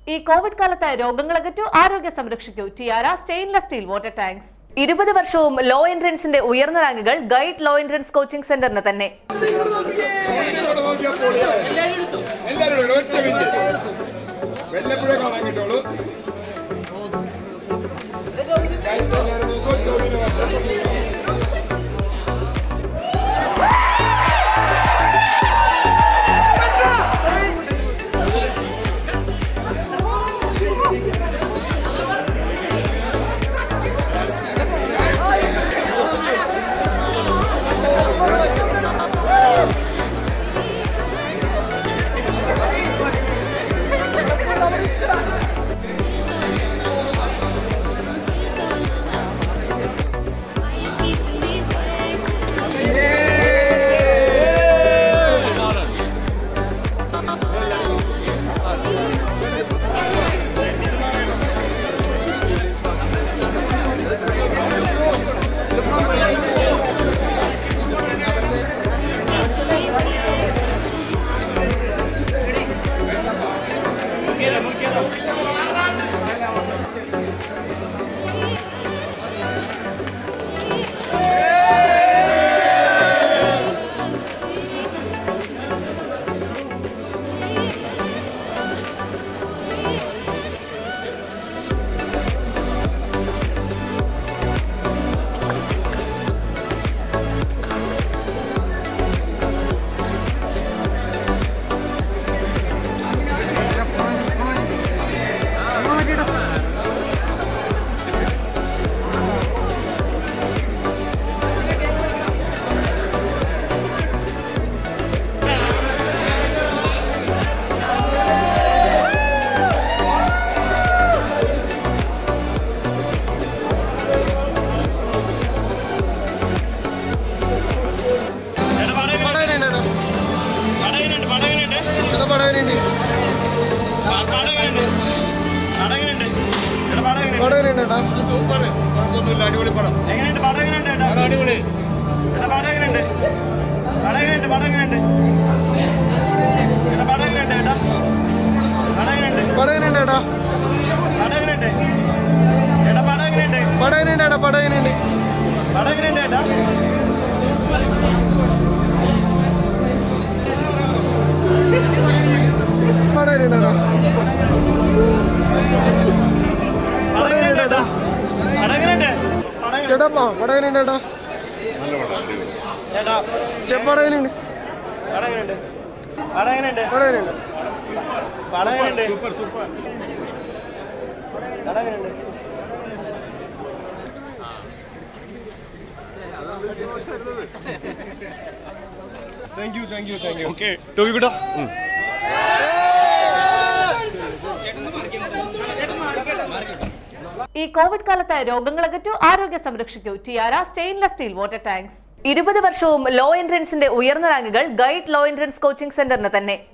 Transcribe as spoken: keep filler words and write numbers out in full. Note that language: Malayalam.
ഈ കോവിഡ് കാലത്ത് രോഗങ്ങളകറ്റു ആരോഗ്യ സംരക്ഷിക്കൂ. Tiara stainless steel water tanks. ഇരുപത് വർഷവും ലോ എൻട്രൻസിന്റെ ഉയർന്ന റാങ്കുകൾ ഗൈഡ് ലോ എൻട്രൻസ് കോച്ചിംഗ് സെന്ററിന് തന്നെ. Thank you, thank you, thank you. Okay, Tovino. ഈ കോവിഡ് കാലത്ത് രോഗങ്ങളകറ്റു ആരോഗ്യ സംരക്ഷിക്കൂ. Tiara stainless steel water tanks. ഇരുപത് വർഷവും ലോ എൻട്രൻസിന്റെ ഉയർന്ന റാങ്കുകൾ ഗൈഡ് ലോ എൻട്രൻസ് കോച്ചിംഗ് സെന്ററിന് തന്നെ.